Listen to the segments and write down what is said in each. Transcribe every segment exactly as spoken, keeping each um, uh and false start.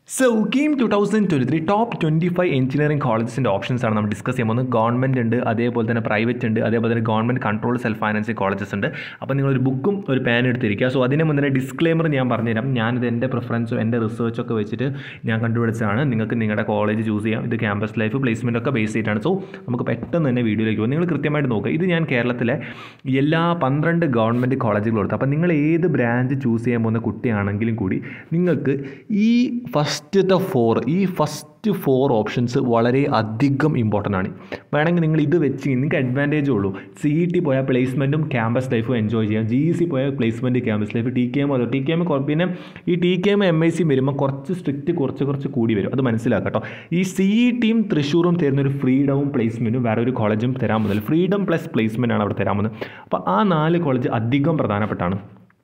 So, Keam twenty twenty-three top twenty-five engineering colleges and options are നമ്മൾ discuss ചെയ്യുമ്പോൾ government ഉണ്ട്, അതേപോലെ തന്നെ പ്രൈവറ്റ് ഉണ്ട്, അതേപോലെ തന്നെ government control self financing colleges ഉണ്ട്. അപ്പോൾ നിങ്ങളൊരു ബുക്കും ഒരു പാൻ എടുത്തിരിക്കുക. സോ അതിന് മുന്നേ ഡിസ്ക്ലെയിമർ ഞാൻ പറഞ്ഞുതരാം. ഞാനിത് എൻ്റെ പ്രിഫറൻസും എൻ്റെ റിസർച്ചൊക്കെ വെച്ചിട്ട് ഞാൻ കണ്ടുപിടിച്ചതാണ്. നിങ്ങൾക്ക് നിങ്ങളുടെ കോളേജ് ചൂസ് ചെയ്യാം. ഇത് ക്യാമ്പസ് ലൈഫ് പ്ലേസ്മെൻ്റ് ഒക്കെ ബേസ് ചെയ്തിട്ടാണ്. സോ നമുക്ക് പെട്ടെന്ന് തന്നെ വീഡിയോയിലേക്ക് പോകും. നിങ്ങൾ കൃത്യമായിട്ട് നോക്കുക. ഇത് ഞാൻ കേരളത്തിലെ എല്ലാ പന്ത്രണ്ട് ഗവൺമെൻറ് കോളേജുകൾ കൊടുത്തു. അപ്പോൾ നിങ്ങൾ ഏത് ബ്രാഞ്ച് ചൂസ് ചെയ്യാൻ പോകുന്ന കുട്ടിയാണെങ്കിലും കൂടി നിങ്ങൾക്ക് ഈ ഫസ്റ്റത്തെ ഫോർ ഈ ഫസ്റ്റ് ഫോർ ഓപ്ഷൻസ് വളരെ അധികം ഇമ്പോർട്ടൻ്റ് ആണ്. വേണമെങ്കിൽ നിങ്ങൾ ഇത് വെച്ച് നിങ്ങൾക്ക് അഡ്വാൻറ്റേജ് ഉള്ളൂ. സി ഇ ടി പോയാൽ പ്ലേസ്മെൻറ്റും ക്യാമ്പസ് ലൈഫും എൻജോയ് ചെയ്യാം. ജി ഇ സി പോയാൽ placement campus life, T K M അതോ ടി കെ എം പിന്നെ ഈ T K M M I സിയും വരുമ്പോൾ കുറച്ച് സ്ട്രിക്റ്റ് കുറച്ച് കുറച്ച് കൂടി വരും. അത് മനസ്സിലാക്കാം കേട്ടോ. ഈ സി ഇ ടിയും തൃശ്ശൂറും തരുന്നൊരു ഫ്രീഡവും പ്ലേസ്മെൻറ്റും വേറെ ഒരു കോളേജും തരാൻ പോകുന്നത്. ഫ്രീഡം പ്ലസ് പ്ലേസ്മെൻ്റ് ആണ് അവിടെ തരാൻ പോകുന്നത്. അപ്പോൾ ആ നാല് കോളേജ് അധികം പ്രധാനപ്പെട്ടാണ്.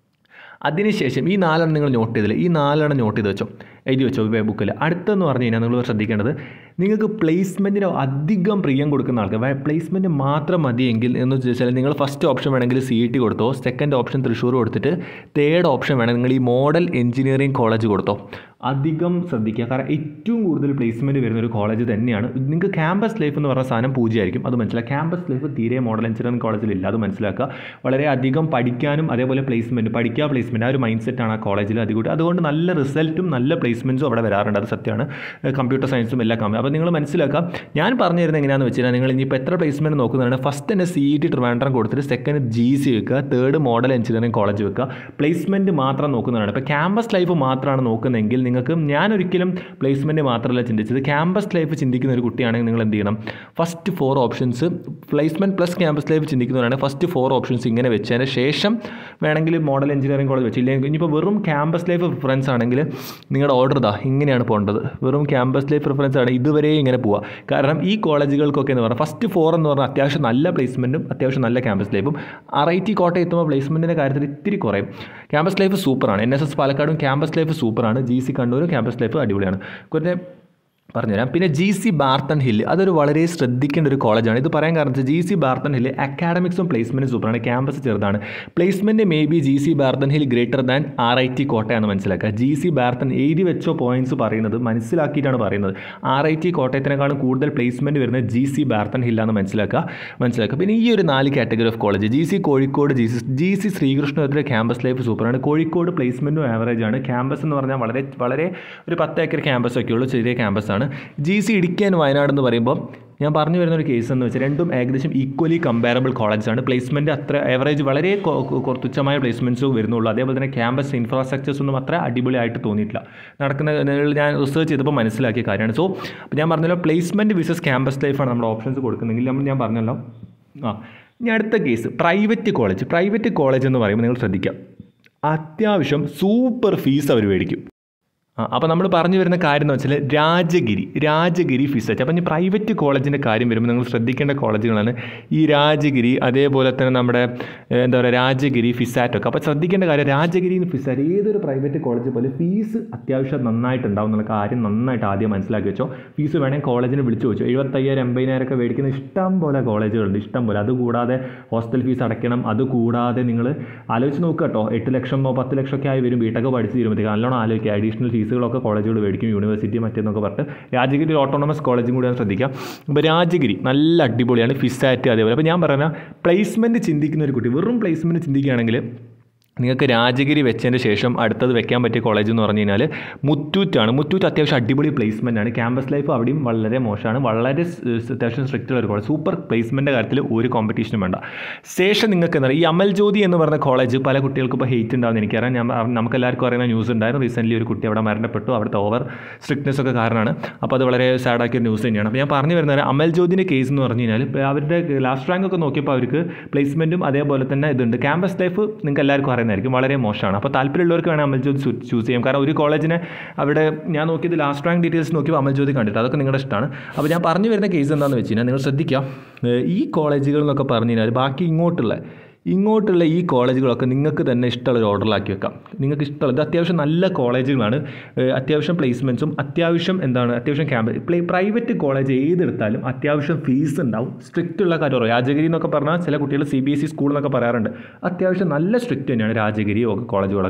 അതിനുശേഷം ഈ നാലെണ്ണം നിങ്ങൾ നോട്ട് ചെയ്തില്ല, ഈ നാലെണ്ണം നോട്ട് ചെയ്ത് വെച്ചോ, എഴുതി വെച്ചോ ബുക്കിൽ. അടുത്തെന്ന് പറഞ്ഞു കഴിഞ്ഞാൽ നിങ്ങൾ ശ്രദ്ധിക്കേണ്ടത്, നിങ്ങൾക്ക് പ്ലേസ്മെൻറ്റിന് അധികം പ്രിയം കൊടുക്കുന്ന ആൾക്ക് പ്ലേസ്മെൻറ്റ് മാത്രം മതിയെങ്കിൽ എന്ന് വെച്ചാൽ നിങ്ങൾ ഫസ്റ്റ് ഓപ്ഷൻ വേണമെങ്കിൽ സി ഇ ടി കൊടുത്തോ, സെക്കൻഡ് ഓപ്ഷൻ തൃശ്ശൂർ കൊടുത്തിട്ട് തേർഡ് ഓപ്ഷൻ വേണമെങ്കിൽ നിങ്ങൾ ഈ മോഡൽ എഞ്ചിനീയറിംഗ് കോളേജ് കൊടുത്തോ. അധികം ശ്രദ്ധിക്കുക, കാരണം ഏറ്റവും കൂടുതൽ പ്ലേസ്മെൻറ്റ് വരുന്ന ഒരു കോളേജ് തന്നെയാണ്. നിങ്ങൾക്ക് ക്യാമ്പസ് ലൈഫ് എന്ന് പറഞ്ഞ സാധനം പൂജ്യമായിരിക്കും, അത് മനസ്സിലാക്കുക. ക്യാമ്പസ് ലൈഫ് തീരെ മോഡൽ എഞ്ചിനീയറിംഗ് കോളേജിലില്ല, അത് മനസ്സിലാക്കുക. വളരെ അധികം പഠിക്കാനും അതേപോലെ പ്ലേസ്മെൻറ്റ് പഠിക്കുക പ്ലേസ്മെൻറ്റ് ആ ഒരു മൈൻഡ് സെറ്റാണ് ആ കോളേജിൽ. അതുകൊണ്ട് അതുകൊണ്ട് നല്ല റിസൾട്ടും നല്ല പ്ലേസ്മെൻറ്റ്സും അവിടെ വരാറുണ്ട്. അത് സത്യമാണ്. കമ്പ്യൂട്ടർ സയൻസും എല്ലാം കമ്പനി. അപ്പോൾ നിങ്ങൾ മനസ്സിലാക്കാം. ഞാൻ പറഞ്ഞു തരുന്നത് എങ്ങനെയാണെന്ന് വെച്ച് കഴിഞ്ഞാൽ, നിങ്ങൾ ഇനിയിപ്പോൾ എത്ര പ്ലേസ്മെൻറ്റ് നോക്കുന്നതാണ്, ഫസ്റ്റ് തന്നെ സി ഇ ടി ട്രിവാൻഡ്രം കൊടുത്തിട്ട് സെക്കൻഡ് ജി സി വെക്കുക, തേർഡ് മോഡൽ എഞ്ചിനീയറിംഗ് കോളേജ് വെക്കുക. പ്ലേസ്മെൻറ്റ് മാത്രം നോക്കുന്നതാണ്. ഇപ്പോൾ ക്യാമ്പസ് ലൈഫ് മാത്രമാണ് നോക്കുന്നതെങ്കിൽ നിങ്ങൾക്ക്, ഞാനൊരിക്കലും പ്ലേസ്മെൻറ്റ് മാത്രമല്ല ചിന്തിച്ചത്, ക്യാമ്പസ് ലൈഫ് ചിന്തിക്കുന്ന ഒരു കുട്ടിയാണെങ്കിൽ നിങ്ങൾ എന്ത് ചെയ്യണം, first four options placement plus campus life ചിന്തിക്കുന്നവരാണ് ഫസ്റ്റ് ഫോർ ഓപ്ഷൻസ് ഇങ്ങനെ വെച്ചതിന് ശേഷം വേണമെങ്കിൽ മോഡൽ എഞ്ചിനീയറിംഗ് കോളേജ് വെച്ചില്ലെങ്കിൽ, ഇനിയിപ്പോൾ വെറും ക്യാമ്പസ് ലൈഫ് പ്രിഫറൻസ് ആണെങ്കിൽ നിങ്ങളുടെ ഓർഡർ ഇതാ ഇങ്ങനെയാണ് പോകേണ്ടത്. വെറും ക്യാമ്പസ് ലൈഫ് പ്രിഫറൻസ് ആണ് ഇതുവരെ ഇങ്ങനെ പോവുക. കാരണം ഈ കോളേജുകൾക്കൊക്കെ എന്ന് പറഞ്ഞാൽ ഫസ്റ്റ് ഫോർ എന്ന് പറഞ്ഞാൽ അത്യാവശ്യം നല്ല പ്ലേസ്മെൻറ്റും അത്യാവശ്യം നല്ല ക്യാമ്പസ് ലൈഫും. ആർ ഐ ടി കോട്ടയം എത്തുമ്പോൾ പ്ലേസ്മെൻറ്റിൻ്റെ കാര്യത്തിൽ ഇത്തിരി കുറയും. ക്യാമ്പസ് ലൈഫ് സൂപ്പറാണ്. എൻ എസ് എസ് പാലക്കാടും ക്യാമ്പസ് ലൈഫ് സൂപ്പറാണ്. ജി സി കണ്ണൂരും ക്യാമ്പസ് ലൈഫ് അടിപൊളിയാണ്. കുറേ പറഞ്ഞുതരാം. പിന്നെ ജി സി ബാർത്തൺ ഹില്ല്, അതൊരു വളരെ ശ്രദ്ധിക്കേണ്ട ഒരു കോളേജാണ്. ഇത് പറയാൻ കാരണം വെച്ചാൽ ജി സി ബാർത്തൺ ഹില്ല് അക്കാഡമിക്സും പ്ലേസ്മെൻറ്റും സൂപ്പറാണ്. ക്യാമ്പസ് ചെറുതാണ്. Placement may be G C Barton Hill greater than R I T കോട്ടയാണെന്ന് മനസ്സിലാക്കുക. ജി സി ബാർത്തൺ എഴുതി വെച്ചോ പോയിൻറ്റ്സ് പറയുന്നത് മനസ്സിലാക്കിയിട്ടാണ് പറയുന്നത്. ആർ ഐ ടി കോട്ടയത്തിനേക്കാളും കൂടുതൽ പ്ലേസ്മെൻറ്റ് വരുന്നത് ജി സി ബാർത്തൺ ഹില്ലാന്ന് മനസ്സിലാക്കുക മനസ്സിലാക്കുക പിന്നെ ഈ ഒരു നാല് category of college, G C Kozhikode, G C G C ശ്രീകൃഷ്ണപുരത്തിലെ ക്യാമ്പസ് ലൈഫ് സൂപ്പറാണ്. കോഴിക്കോട് പ്ലേസ്മെൻറ്റും ആവറേജ് ആണ്. ക്യാമ്പസ് എന്ന് പറഞ്ഞാൽ വളരെ വളരെ ഒരു പത്ത് ഏക്കർ ക്യാമ്പസ് ഒക്കെ ഉള്ളൂ, ചെറിയ ക്യാമ്പസാണ്. G C Idukki and Wayanad എന്ന് പറയുമ്പോൾ ഞാൻ പറഞ്ഞു വരുന്ന ഒരു കേസ് എന്ന് വെച്ചാൽ രണ്ടും ഏകദേശം ഈക്വലി കമ്പാരബിൾ കോളേജാണ്. പ്ലേസ്മെൻറ്റ് അത്ര ആവറേജ് വളരെ തുച്ഛമായ പ്ലേസ്മെൻറ്റ്സും വരുന്നുള്ളൂ. അതേപോലെ തന്നെ ക്യാമ്പസ് ഇൻഫ്രാസ്ട്രക്ചേഴ്സ് ഒന്നും അത്ര അടിപൊളിയായിട്ട് തോന്നിയിട്ടില്ല. നടക്കുന്ന ഞാൻ റിസർച്ച് ചെയ്തപ്പോൾ മനസ്സിലാക്കിയ കാര്യമാണ്. സോ ഞാൻ പറഞ്ഞല്ലോ പ്ലേസ്മെൻറ്റ് വിസസ് ക്യാമ്പസ് ലൈഫാണ് നമ്മുടെ ഓപ്ഷൻസ് കൊടുക്കുന്നെങ്കിൽ നമ്മൾ ഞാൻ പറഞ്ഞല്ലോ. ആ ഇനി അടുത്ത case private college. Private college എന്ന് പറയുമ്പോൾ നിങ്ങൾ ശ്രദ്ധിക്കാം, അത്യാവശ്യം സൂപ്പർ ഫീസ് അവർ മേടിക്കും. അപ്പോൾ നമ്മൾ പറഞ്ഞു വരുന്ന കാര്യം എന്ന് വെച്ചാൽ രാജഗിരി രാജഗിരി ഫിസറ്റ്. അപ്പം ഇനി പ്രൈവറ്റ് കോളേജിൻ്റെ കാര്യം വരുമ്പോൾ നിങ്ങൾ ശ്രദ്ധിക്കേണ്ട കോളേജുകളാണ് ഈ രാജഗിരി, അതേപോലെ തന്നെ നമ്മുടെ എന്താ പറയുക രാജഗിരി ഫിസാറ്റൊക്കെ. അപ്പോൾ ശ്രദ്ധിക്കേണ്ട കാര്യം രാജഗിരി ഫിസാറ്റ് ഏതൊരു പ്രൈവറ്റ് കോളേജ് പോലെ ഫീസ് അത്യാവശ്യം നന്നായിട്ടുണ്ടാവും എന്നുള്ള കാര്യം നന്നായിട്ട് ആദ്യം മനസ്സിലാക്കി വെച്ചോ. ഫീസ് വേണമെങ്കിൽ കോളേജിന് വിളിച്ചു വെച്ചോ. എഴുപത്തയ്യായിരം എൺപതിനായിരം ഒക്കെ മേടിക്കുന്ന ഇഷ്ടം പോലെ കോളേജുകളുണ്ട്, ഇഷ്ടം പോലെ. അതുകൂടാതെ ഹോസ്റ്റൽ ഫീസ് അടയ്ക്കണം. അതുകൂടാതെ നിങ്ങൾ ആലോചിച്ച് നോക്കുക കേട്ടോ, എട്ട് ലക്ഷമോ പത്ത് ലക്ഷമൊക്കെ ആയി വരും ബിടെക് പഠിച്ച് തീരുമ്പോഴത്തേക്ക്. നല്ലോണം ആലോചിക്കുക. അഡീഷണൽ ഫീസുകളൊക്കെ കോളേജുകൾ മേടിക്കും, യൂണിവേഴ്സിറ്റി മറ്റേന്നൊക്കെ പറഞ്ഞിട്ട്. രാജഗിരി ഒരു ഓട്ടോണമസ് കോളേജും കൂടി ശ്രദ്ധിക്കാം. അപ്പോൾ രാജഗിരി നല്ല അടിപൊളിയാണ്. ഫിസാറ്റ് അതേപോലെ. അപ്പോൾ ഞാൻ പറഞ്ഞാൽ പ്ലേസ്മെൻറ്റ് ചിന്തിക്കുന്ന ഒരു കുട്ടി, വെറും പ്ലേസ്മെൻറ്റ് ചിന്തിക്കുകയാണെങ്കിൽ നിങ്ങൾക്ക് രാജഗിരി വെച്ചതിന് ശേഷം അടുത്തത് വെക്കാൻ പറ്റിയ കോളേജ് എന്ന് പറഞ്ഞു കഴിഞ്ഞാൽ മുത്തൂറ്റാണ്. മുത്തൂറ്റ് അത്യാവശ്യം അടിപൊളി പ്ലേസ്മെൻ്റ് ആണ്. ക്യാമ്പസ് ലൈഫ് അവിടെയും വളരെ മോശമാണ്. വളരെ അത്യാവശ്യം സ്ട്രിക്റ്റ് ഉള്ള ഒരു കോളേജ്. സൂപ്പർ പ്ലേസ്മെൻറ്റിൻ്റെ കാര്യത്തിൽ ഒരു കോമ്പറ്റീഷനും വേണ്ട. ശേഷം നിങ്ങൾക്ക് എന്താ പറയുക ഈ അമൽ ജ്യോതി എന്ന് പറഞ്ഞ കോളേജ് പല കുട്ടികൾക്കും ഇപ്പോൾ ഹെയ്റ്റ് ഉണ്ടാകുന്ന എനിക്കറിയാം. ഞാൻ നമുക്കെല്ലാവർക്കും അറിയുന്ന ന്യൂസ് ഉണ്ടായിരുന്നു. റീസെൻ്റ്ലി ഒരു കുട്ടി അവിടെ മരണപ്പെട്ടു. അവിടുത്തെ ഓവർ സ്ട്രിക്ട്നെസ് ഒക്കെ കാരണമാണ്. അപ്പോൾ അത് വളരെ സാഡാക്കിയ ന്യൂസ് തന്നെയാണ്. അപ്പോൾ ഞാൻ പറഞ്ഞു വരുന്നത് അമൽ ജ്യോതിൻ്റെ കേസ് എന്ന് പറഞ്ഞു കഴിഞ്ഞാൽ അവരുടെ ലാസ്റ്റ് റാങ്ക് ഒക്കെ നോക്കിയപ്പോൾ അവർക്ക് പ്ലേസ്മെൻറ്റും അതേപോലെ തന്നെ ഇതുണ്ട്. ക്യാമ്പസ് ലൈഫ് നിങ്ങൾക്ക് എല്ലാവർക്കും അറിയുന്നതായിരിക്കും വളരെ മോശമാണ്. അപ്പോൾ താല്പര്യമുള്ളവർക്ക് വേണം അമൽ ജ്യോതി ചൂസ് ചെയ്യാം. കാരണം ഒരു കോളേജിനെ അവിടെ ഞാൻ നോക്കിയത് ലാസ്റ്റ് റാങ്ക് ഡീറ്റെയിൽസ് നോക്കിയപ്പോൾ അമൽ ജ്യോതി കണ്ടിട്ട് അതൊക്കെ നിങ്ങളുടെ ഇഷ്ടമാണ്. അപ്പോൾ ഞാൻ പറഞ്ഞു വരുന്ന കേസ് എന്താണെന്ന് വെച്ച് കഴിഞ്ഞാൽ നിങ്ങൾ ശ്രദ്ധിക്കുക, ഈ കോളേജുകൾ എന്നൊക്കെ പറഞ്ഞു കഴിഞ്ഞാൽ ബാക്കി ഇങ്ങോട്ടുള്ള ഇങ്ങോട്ടുള്ള ഈ കോളേജുകളൊക്കെ നിങ്ങൾക്ക് തന്നെ ഇഷ്ടമുള്ള ഒരു ഓർഡറിലാക്കി വെക്കാം. നിങ്ങൾക്ക് ഇഷ്ടമുള്ളത് അത്യാവശ്യം നല്ല കോളേജുകളാണ്. അത്യാവശ്യം പ്ലേസ്മെൻറ്റ്സും അത്യാവശ്യം എന്താണ് അത്യാവശ്യം ക്യാമ്പസ് പ്ലേ പ്രൈവറ്റ് കോളേജ് ഏതെടുത്താലും അത്യാവശ്യം ഫീസ് ഉണ്ടാവും. സ്ട്രിക്റ്റ് ഉള്ള കാര്യം രാജഗിരി എന്നൊക്കെ പറഞ്ഞാൽ ചില കുട്ടികൾ C B S E school എന്നൊക്കെ പറയാറുണ്ട്. അത്യാവശ്യം നല്ല സ്ട്രിക്റ്റ് തന്നെയാണ് രാജഗിരി കോളേജുകളൊക്കെ.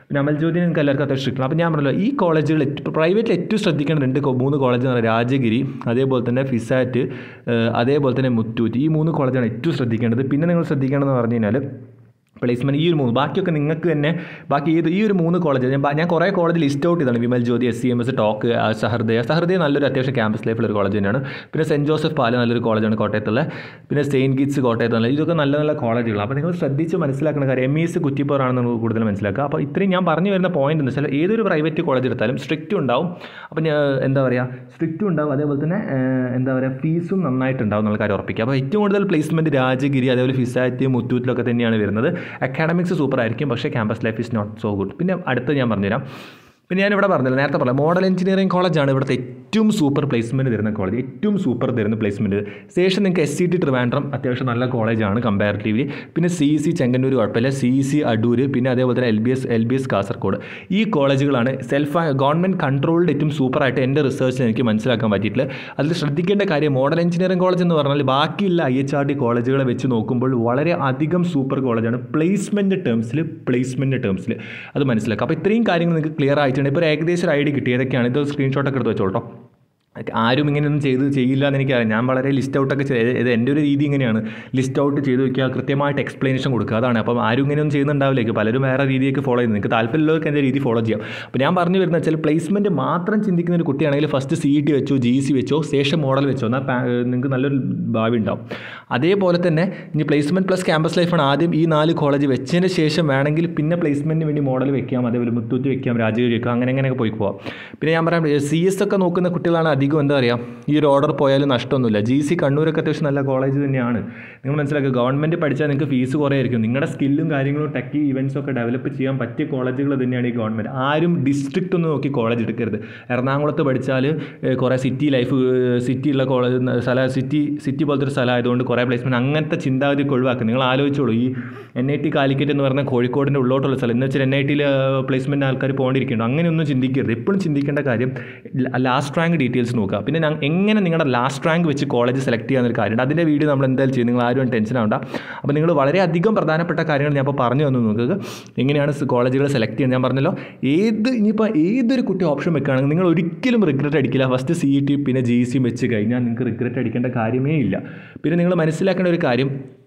പിന്നെ അമൽജ്യോതി നിങ്ങൾക്ക് എല്ലാവർക്കും അത്ര സ്ട്രിക്റ്റ്. അപ്പോൾ ഞാൻ പറഞ്ഞല്ലോ ഈ കോളേജുകൾ പ്രൈവറ്റിൽ ഏറ്റവും ശ്രദ്ധിക്കേണ്ട രണ്ട് മൂന്ന് കോളേജ് എന്ന് പറഞ്ഞാൽ രാജഗിരി, അതേപോലെ തന്നെ ഫിസാറ്റ്, അതേപോലെ തന്നെ മുത്തൂറ്റ്. ഈ മൂന്ന് കോളേജാണ് ഏറ്റവും ശ്രദ്ധിക്കേണ്ടത്. പിന്നെ നിങ്ങൾ ശ്രദ്ധിക്കേണ്ടതെന്ന് പറഞ്ഞു കഴിഞ്ഞാൽ പ്ലേസ്മെൻറ്റ് ഈ ഒരു മൂന്ന്, ബാക്കിയൊക്കെ നിങ്ങൾക്ക് തന്നെ ബാക്കി ഏത് ഈ ഒരു മൂന്ന് കോളേജ് ഞാൻ ഞാൻ കുറേ കോളേജ് ലിസ്റ്റ് ഔട്ട് ചെയ്താണ്. Vimal Jyothi, S C M S, ടോക്ക്, സഹൃദയ. സഹൃദയ നല്ലൊരു അത്യാവശ്യം ക്യാമ്പസ് ലൈഫുള്ള ഒരു കോളേജ് തന്നെയാണ്. പിന്നെ സെൻറ്റ് ജോസഫ് പാല നല്ലൊരു കോളേജാണ് കോട്ടയത്തുള്ള. പിന്നെ സെയിൻറ്റ് ഗീറ്റ്സ് കോട്ടയത്തുള്ള. ഇതൊക്കെ നല്ല നല്ല കോളേജുകളാണ്. അപ്പോൾ നിങ്ങൾ ശ്രദ്ധിച്ച് മനസ്സിലാക്കുന്ന കാര്യം എം ഇ എസ് കുറ്റിപ്പുറാണെന്ന് നമുക്ക് കൂടുതൽ മനസ്സിലാക്കുക. അപ്പോൾ ഇത്രയും ഞാൻ പറഞ്ഞു വരുന്ന പോയിന്റ് എന്ന് വെച്ചാൽ ഏതൊരു പ്രൈവറ്റ് കോളേജ് എടുത്താലും സ്ട്രിക്റ്റും ഉണ്ടാവും. അപ്പോൾ ഞാൻ എന്താ പറയുക സ്ട്രിക്റ്റും ഉണ്ടാവും, അതേപോലെ തന്നെ എന്താ പറയുക ഫീസും നന്നായിട്ടുണ്ടാവും എന്നുള്ള കാര്യം ഉറപ്പിക്കുക. അപ്പോൾ ഏറ്റവും കൂടുതൽ പ്ലേസ്മെൻറ്റ് രാജഗിരി, അതേപോലെ ഫിസാറ്റ്, മുത്തൂറ്റിലൊക്കെ തന്നെയാണ് വരുന്നത്. അക്കാഡമിക്സ് സൂപ്പർ ആയിരിക്കും, പക്ഷേ campus life is not so good. പിന്നെ അടുത്ത് ഞാൻ പറഞ്ഞുതരാം. പിന്നെ ഞാനിവിടെ പറഞ്ഞില്ല, നേരത്തെ പറയാം മോഡൽ എഞ്ചിനീയറിംഗ് കോളേജാണ് ഇവിടുത്തെ ഏറ്റവും സൂപ്പർ പ്ലേസ്മെൻറ്റ് തരുന്ന കോളേജ്, ഏറ്റവും സൂപ്പർ തരുന്ന പ്ലേസ്മെൻറ്റ്. ശേഷം നിങ്ങൾക്ക് എസ് സി ടി ട്രിവാൻഡ്രം അത്യാവശ്യം നല്ല കോളേജാണ് കമ്പാരിറ്റീവ്ലി. പിന്നെ സി സി ചെങ്ങന്നൂർ കുഴപ്പമില്ല, സി സി അടൂർ, പിന്നെ അതേപോലെ തന്നെ L B S L B S Kasaragod. ഈ കോളേജുകളാണ് സെൽഫ് ഗവൺമെൻറ് കൺട്രോൾഡ് ഏറ്റവും സൂപ്പറായിട്ട് എൻ്റെ റിസർച്ചിൽ എനിക്ക് മനസ്സിലാക്കാൻ പറ്റിയിട്ടില്ല. അതിൽ ശ്രദ്ധിക്കേണ്ട കാര്യം മോഡൽ എഞ്ചിനീയറിംഗ് കോളേജ് എന്ന് പറഞ്ഞാൽ ബാക്കിയുള്ള ഐ എച്ച് ആർ ഡി കോളേജുകളെ വെച്ച് നോക്കുമ്പോൾ വളരെ അധികം സൂപ്പർ കോളേജാണ് പ്ലേസ്മെൻറ്റ് ടേംസിൽ പ്ലേസ്മെൻറ്റ് ടേംസിൽ അത് മനസ്സിലാക്കുക. അപ്പോൾ ഇത്രയും കാര്യങ്ങൾ നിങ്ങൾക്ക് ക്ലിയർ ആയിട്ടുണ്ട്. ഇപ്പോൾ ഒരു ഏകദേശം ഒരു ഐഡിയ കിട്ടി ഏതൊക്കെയാണ്. ഇത് സ്ക്രീൻഷോട്ടൊക്കെ എടുത്ത് വെച്ചോട്ടോ. ആരും ഇങ്ങനെയൊന്നും ചെയ്ത് ചെയ്യില്ല എന്ന് എനിക്കറിയാം. ഞാൻ വളരെ ലിസ്റ്റ് ഔട്ടൊക്കെ ചെയ്ത് എൻ്റെ ഒരു രീതി ഇങ്ങനെയാണ്, ലിസ്റ്റ് ഔട്ട് ചെയ്ത് വയ്ക്കുക, കൃത്യമായിട്ട് എക്സ്പ്ലനേഷൻ കൊടുക്കുക, അതാണ്. അപ്പം ആരും ഇങ്ങനെയൊന്നും ചെയ്യുന്നുണ്ടാവില്ലേക്ക്, പലരും വേറെ രീതിയൊക്കെ ഫോളോ ചെയ്യുന്നത്. നിങ്ങൾക്ക് താല്പര്യമുള്ളവർക്ക് എൻ്റെ രീതി ഫോളോ ചെയ്യാം. അപ്പോൾ ഞാൻ പറഞ്ഞു വരുന്നത് വെച്ചാൽ പ്ലേസ്മെൻറ്റ് മാത്രം ചിന്തിക്കുന്ന ഒരു കുട്ടിയാണെങ്കിൽ ഫസ്റ്റ് സി ഇ ടി വെച്ചോ, ജി സി വെച്ചോ, ശേഷം മോഡൽ വെച്ചോ, എന്നാൽ നിങ്ങൾക്ക് നല്ലൊരു ഭാവി ഉണ്ടാവും. അതേപോലെ തന്നെ ഇനി പ്ലേസ്മെൻറ്റ് പ്ലസ് ക്യാമ്പസ് ലൈഫാണ് ആദ്യം ഈ നാല് കോളേജ് വെച്ചതിന് ശേഷം വേണമെങ്കിൽ പിന്നെ പ്ലേസ്മെൻറ്റിന് വേണ്ടി മോഡൽ വെക്കാം, അതേപോലെ മുത്തൂറ്റ് വെക്കാം, രാജഗിരി വെക്കാം, അങ്ങനെ അങ്ങനെയൊക്കെ പോയി പോവാം. പിന്നെ ഞാൻ പറയാം സി എസ് ഒക്കെ നോക്കുന്ന കുട്ടികളാണ് അധികം എന്താ പറയുക ഈ ഒരു ഓർഡർ പോയാലും നഷ്ടമൊന്നുമില്ല. ജി സി കണ്ണൂരൊക്കെ അത്യാവശ്യം നല്ല കോളേജ് തന്നെയാണ്. നിങ്ങൾ മനസ്സിലാക്കുക ഗവൺമെൻറ് പഠിച്ചാൽ നിങ്ങൾക്ക് ഫീസ് കുറേ ആയിരിക്കും. നിങ്ങളുടെ സ്കില്ലും കാര്യങ്ങളും ടെക് ഇവൻറ്റ്സും ഒക്കെ ഡെവലപ്പ് ചെയ്യാൻ പറ്റിയ കോളേജുകൾ തന്നെയാണ് ഈ ഗവൺമെൻറ്. ആരും ഡിസ്ട്രിക്റ്റ് ഒന്ന് നോക്കി കോളേജ് എടുക്കരുത്. എറണാകുളത്ത് പഠിച്ചാൽ കുറേ സിറ്റി ലൈഫ് സിറ്റിയുള്ള കോളേജ് സ്ഥലം സിറ്റി സിറ്റി പോലത്തെ ഒരു സ്ഥലം ആയതുകൊണ്ട് കുറേ പ്ലേസ്മെൻറ്റ് അങ്ങനത്തെ ചിന്താഗതിയൊക്കെ ഒഴിവാക്കുക. നിങ്ങൾ ആലോചിച്ചോളൂ, ഈ എൻ ഐ ടി കാലിക്കറ്റ് എന്ന് പറഞ്ഞാൽ കോഴിക്കോടിൻ്റെ ഉള്ളോട്ടുള്ള സ്ഥലം എന്ന് വെച്ചാൽ എൻ ഐ ടിയിൽ പ്ലേസ്മെൻറ്റ് ആൾക്കാർ പോകേണ്ടിയിരിക്കുന്നുണ്ട്. അങ്ങനെയൊന്നും ചിന്തിക്കരുത്. എപ്പോഴും ചിന്തിക്കേണ്ട കാര്യം ലാസ്റ്റ് റാങ്ക് ഡീറ്റെയിൽസ് നോക്കുക. പിന്നെ എങ്ങനെ നിങ്ങളുടെ ലാസ്റ്റ് റാങ്ക് വെച്ച് കോളേജ് സെലക്ട് ചെയ്യാനൊരു കാര്യമുണ്ട്. അതിൻ്റെ വീഡിയോ നമ്മൾ എന്തായാലും ചെയ്യും, നിങ്ങൾ ആരും ടെൻഷൻ ആവണ്ട. അപ്പോൾ നിങ്ങൾ വളരെയധികം പ്രധാനപ്പെട്ട കാര്യങ്ങൾ ഞാൻ ഇപ്പോൾ പറഞ്ഞു തന്നു. നോക്കുക എങ്ങനെയാണ് കോളേജുകൾ സെലക്ട് ചെയ്യുന്നത്. ഞാൻ പറഞ്ഞല്ലോ ഏത് ഇനിയിപ്പോൾ ഏതൊരു കുട്ടി ഓപ്ഷൻ വെക്കുകയാണെങ്കിൽ നിങ്ങൾ ഒരിക്കലും റിഗ്രറ്റ് അടിക്കില്ല. ഫസ്റ്റ് സി ഇ ടി പിന്നെ ജി സി വെച്ച് കഴിഞ്ഞാൽ നിങ്ങൾക്ക് റിഗ്രറ്റ് അടിക്കേണ്ട കാര്യമേ ഇല്ല. പിന്നെ നിങ്ങൾ മനസ്സിലാക്കേണ്ട ഒരു കാര്യം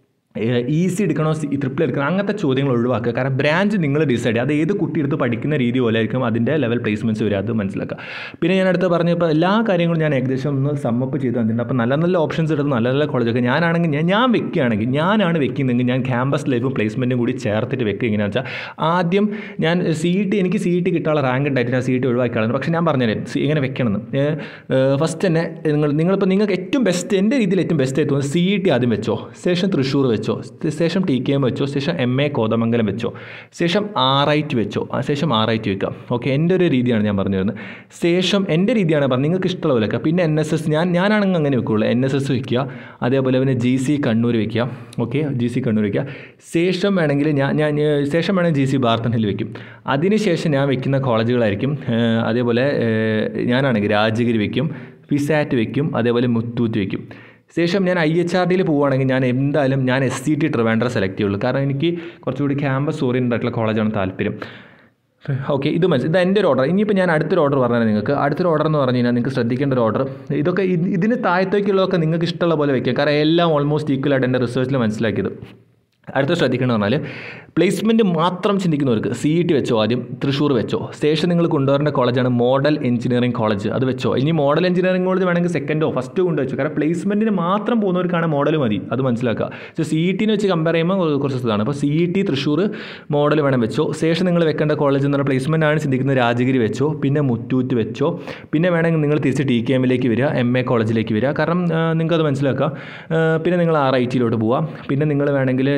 ഈസി എടുക്കണോ ട്രിപ്പിൾ എടുക്കണോ അങ്ങനത്തെ ചോദ്യങ്ങൾ ഒഴിവാക്കുക. കാരണം ബ്രാഞ്ച് നിങ്ങൾ ഡിസൈഡ് ചെയ്യുക. അത് ഏത് കുട്ടി എടുത്ത് പഠിക്കുന്ന രീതി പോലെ ആയിരിക്കും അതിൻ്റെ ലെവൽ പ്ലേസ്മെൻറ്റ്സ് വരിക, അത് മനസ്സിലാക്കുക. പിന്നെ ഞാൻ അടുത്ത് പറഞ്ഞപ്പോൾ എല്ലാ കാര്യങ്ങളും ഞാൻ ഏകദേശം ഒന്ന് സമ്മപ്പ് ചെയ്ത് തന്നിട്ടുണ്ട്. അപ്പോൾ നല്ല നല്ല ഓപ്ഷൻസ് എടുത്ത് നല്ല നല്ല കോളേജൊക്കെ ഞാനാണെങ്കിൽ ഞാൻ ഞാൻ വെക്കുകയാണെങ്കിൽ ഞാനാണ് വെക്കുന്നതെങ്കിൽ ഞാൻ ക്യാമ്പസ് ലൈഫും പ്ലേസ്മെൻറ്റും കൂടി ചേർത്തിട്ട് വെക്കുക. എങ്ങനെയാണെന്ന് വെച്ചാൽ ആദ്യം ഞാൻ സി ഇ ടി എനിക്ക് സി ഇ ടി കിട്ടാനുള്ള റാങ്ക് ഉണ്ടായിട്ട് ഞാൻ സി ഇ ടി ഒഴിവാക്കിയാണ്. പക്ഷേ ഞാൻ പറഞ്ഞുതരാം എങ്ങനെ വെക്കണമെന്ന്. ഫസ്റ്റ് തന്നെ നിങ്ങൾ നിങ്ങളിപ്പോൾ നിങ്ങൾക്ക് ഏറ്റവും ബെസ്റ്റ് എൻ്റെ രീതിയിൽ ഏറ്റവും ബെസ്റ്റ് ആയി തോന്നുന്നത് സി ഇ ടി ആദ്യം വെച്ചോ, ശേഷം തൃശ്ശൂർ വെച്ചോ, ശേഷം ടി കെ എം വെച്ചോ, ശേഷം എം എ കോതമംഗലം വെച്ചോ, ശേഷം ആർ ഐ ടി വെച്ചോ, ശേഷം ആർ ഐ ടി വെക്കാം. ഓക്കെ, എൻ്റെ ഒരു രീതിയാണ് ഞാൻ പറഞ്ഞു തരുന്നത്. ശേഷം എൻ്റെ രീതിയാണ് പറഞ്ഞത്, നിങ്ങൾക്ക് ഇഷ്ടമുള്ള പോലെ വെക്കാം. പിന്നെ എൻ എസ് എസ് ഞാൻ ഞാനാണെങ്കിൽ അങ്ങനെ വെക്കുകയുള്ളൂ. എൻ എസ് എസ് വെക്കുക, അതേപോലെ പിന്നെ ജി സി കണ്ണൂർ വെക്കുക. ഓക്കെ, ജി സി കണ്ണൂർ വെക്കുക. ശേഷം വേണമെങ്കിൽ ഞാൻ ഞാൻ ശേഷം വേണമെങ്കിൽ ജി സി ബാർത്തൺ ഹിൽ വെക്കും. അതിനുശേഷം ഞാൻ വെക്കുന്ന കോളേജുകളായിരിക്കും അതേപോലെ ഞാനാണെങ്കിൽ രാജഗിരി വെക്കും, ഫിസാറ്റ് വെക്കും, അതേപോലെ മുത്തൂറ്റ് വെക്കും. ശേഷം ഞാൻ ഐ എച്ച് ആർ ഡിയിൽ പോവുകയാണെങ്കിൽ ഞാൻ എന്തായാലും ഞാൻ S C T Trivandrum select ചെയ്യുള്ളൂ. കാരണം എനിക്ക് കുറച്ചുകൂടി ക്യാമ്പസ് ഓറിയൻറ്റഡ് ആയിട്ടുള്ള കോളേജാണ് താല്പര്യം. ഓക്കെ, ഇത് മനസ്സിൽ ഇത് എൻ്റെ ഒരു ഓർഡർ. ഇനിയിപ്പോൾ ഞാൻ അടുത്തൊരു ഓർഡർ പറഞ്ഞാൽ നിങ്ങൾക്ക് അടുത്തൊരു ഓർഡർ എന്ന് പറഞ്ഞു കഴിഞ്ഞാൽ നിങ്ങൾക്ക് ശ്രദ്ധിക്കേണ്ട ഒരു ഓർഡർ ഇതൊക്കെ ഇതിന് താഴത്തേക്കുള്ളതൊക്കെ നിങ്ങൾക്ക് ഇഷ്ടമുള്ള പോലെ വയ്ക്കുക. കാരണം എല്ലാം ഓൾമോസ്റ്റ് ഈക്വലായിട്ട് എൻ്റെ റിസർച്ചിൽ മനസ്സിലാക്കിയത്. അടുത്ത ശ്രദ്ധിക്കണമെന്ന് പറഞ്ഞാൽ പ്ലേസ്മെൻറ്റ് മാത്രം ചിന്തിക്കുന്നവർക്ക് സി ഇ ടി വെച്ചോ, ആദ്യം തൃശ്ശൂർ വെച്ചോ. ശേഷം നിങ്ങൾ കൊണ്ടുവരേണ്ട കോളേജാണ് മോഡൽ എഞ്ചിനീയറിംഗ് കോളേജ്, അത് വെച്ചോ. ഇനി മോഡൽ എഞ്ചിനീയറിംഗ് കോളേജ് വേണമെങ്കിൽ സെക്കൻഡോ ഫസ്റ്റോ കൊണ്ട് വെച്ചോ. കാരണം പ്ലേസ്മെൻറ്റിന് മാത്രം പോകുന്നവർക്കാണ് മോഡൽ മതി, അത് മനസ്സിലാക്കുക. പക്ഷേ സി ഇ ടിനെ വെച്ച് കമ്പയർ ചെയ്യുമ്പോൾ കുറച്ച് ഇതാണ്. അപ്പോൾ C E T Thrissur model വേണം വെച്ചോ. ശേഷം നിങ്ങൾ വെക്കേണ്ട കോളേജ് എന്ന് പറഞ്ഞാൽ പ്ലേസ്മെൻ്റ് ആണ് ചിന്തിക്കുന്നത് രാജഗിരി വെച്ചോ, പിന്നെ മുത്തൂറ്റ് വെച്ചോ. പിന്നെ വേണമെങ്കിൽ നിങ്ങൾ തിരിച്ച് ടി കെ എമ്മിലേക്ക് വരിക, എം എ കോളേജിലേക്ക് വരിക. കാരണം നിങ്ങൾക്കത് മനസ്സിലാക്കുക. പിന്നെ നിങ്ങൾ ആർ ഐ ടിയിലോട്ട് പോവാം. പിന്നെ നിങ്ങൾ വേണമെങ്കിൽ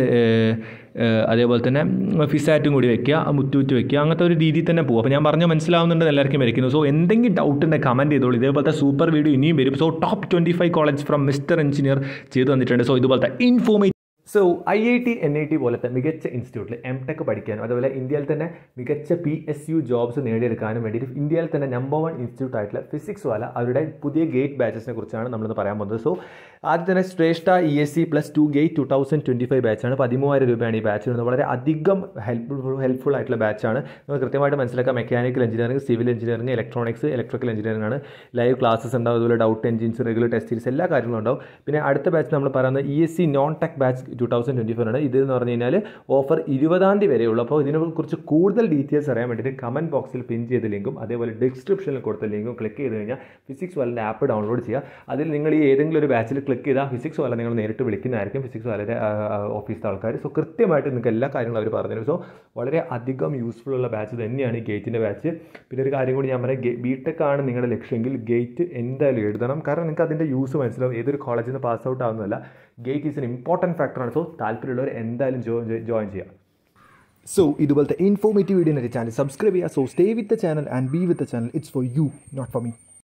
അതേപോലെ തന്നെ ഫിസാറ്റും കൂടി വെക്കുക, മുത്തൂറ്റ് വെക്കുക, അങ്ങനത്തെ ഒരു രീതിയിൽ തന്നെ പോകും. അപ്പോൾ ഞാൻ പറഞ്ഞാൽ മനസ്സിലാവുന്നുണ്ട് എല്ലാവർക്കും വരയ്ക്കുന്നു. സോ എന്തെങ്കിലും ഡൗട്ട് ഉണ്ടെങ്കിൽ കമൻറ്റ് ചെയ്തോളൂ. ഇതേപോലത്തെ സൂപ്പർ വീഡിയോ ഇനിയും വരും. So top twenty five college from mister engineer ചെയ്ത് തന്നിട്ടുണ്ട്. സോ ഇതുപോലത്തെ informative so I I T N I T പോലത്തെ മികച്ച ഇൻസ്റ്റിറ്റ്യൂട്ടിൽ എം ടെക് പഠിക്കാനും അതുപോലെ ഇന്ത്യയിൽ തന്നെ മികച്ച പി എസ് യു ജോബ്സ് നേടിയെടുക്കാനും വേണ്ടിയിട്ട് ഇന്ത്യയിൽ തന്നെ നമ്പർ വൺ ഇൻസ്റ്റിറ്റ്യൂട്ട് ആയിട്ടുള്ള ഫിസിക്സ് വാല അവരുടെ പുതിയ ഗേറ്റ് ബാച്ചസിനെ കുറിച്ചാണ് നമ്മളിന്ന് പറയാൻ പോകുന്നത്. സോ ആദ്യം തന്നെ Shreshtha E S C plus two GATE two thousand twenty five ബാച്ചാണ്. പതിമൂവായിരം രൂപയാണ് ഈ ബാച്ച് വരുന്നത്. വളരെ അധികം ഹെൽപ്ഫുൾ ഹെൽപ്ഫുൾ ആയിട്ടുള്ള ബാച്ചാണ്. നമ്മൾ കൃത്യമായിട്ട് മനസ്സിലാക്കാം. Mechanical engineering, civil engineering, electronics, electrical engineering ആണ്. ലൈവ് ക്ലാസ്സസ് ഉണ്ടാവും, അതുപോലെ doubt engines, regular test series എല്ലാ കാര്യങ്ങളും ഉണ്ടാവും. പിന്നെ അടുത്ത ബാച്ച് നമ്മൾ പറയുന്നത് E S C non tech batch two thousand twenty four ആണ്. ഇതെന്ന് പറഞ്ഞു കഴിഞ്ഞാൽ ഓഫർ ഇരുപതാം തീയതി വരെയുള്ളൂ. അപ്പോൾ ഇതിനെക്കുറിച്ച് കൂടുതൽ ഡീറ്റെയിൽസ് അറിയാൻ വേണ്ടിയിട്ട് കമൻറ്റ് ബോക്സിൽ പിൻ ചെയ്ത ലിങ്കും അതേപോലെ ഡിസ്ക്രിപ്ഷനിൽ കൊടുത്ത ലിങ്കും ക്ലിക്ക് ചെയ്ത് കഴിഞ്ഞാൽ ഫിസിക്സ് വാലിൻ്റെ ആപ്പ് ഡൗൺലോഡ് ചെയ്യുക. അതിൽ നിങ്ങൾ ഈ ഏതെങ്കിലും ഒരു ബാച്ചിൽ ക്ലിക്ക് ചെയ്താൽ ഫിസിക്സ് വാല നിങ്ങൾ നേരിട്ട് വിളിക്കുന്നതായിരിക്കും, ഫിസിക്സ് വാലിൻ്റെ ഓഫീസിലെ ആൾക്കാർ. സോ കൃത്യമായിട്ട് നിങ്ങൾക്ക് എല്ലാ കാര്യങ്ങളും അവർ പറഞ്ഞു തരും. സോ വളരെ അധികം യൂസ്ഫുൾ ഉള്ള ബാച്ച് തന്നെയാണ് ഈ ഗേറ്റിൻ്റെ ബാച്ച്. പിന്നെ ഒരു കാര്യം കൂടി ഞാൻ പറയാം, ബി ടെക് ആണ് നിങ്ങളുടെ ലക്ഷ്യമെങ്കിൽ ഗേറ്റ് എന്തായാലും എഴുതണം. കാരണം നിങ്ങൾക്ക് അതിൻ്റെ യൂസ് മനസ്സിലാവും. ഏതൊരു കോളേജിൽ നിന്ന് പാസ് ഔട്ട് ആവുന്നതല്ല, ഗേറ്റ് ഈസ് എൻ ഇമ്പോർട്ടൻറ്റ് ഫാക്ടറാണ്. സോ താല്പര്യമുള്ളവർ എന്തായാലും ജോയിൻ ചെയ്യാം. So, ഇതുപോലത്തെ ഇൻഫോർമേറ്റീവ് വീഡിയോ ചാനൽ സബ്സ്ക്രൈബ് ചെയ്യുക. So stay with the channel and be with the channel. It's for you, not for me.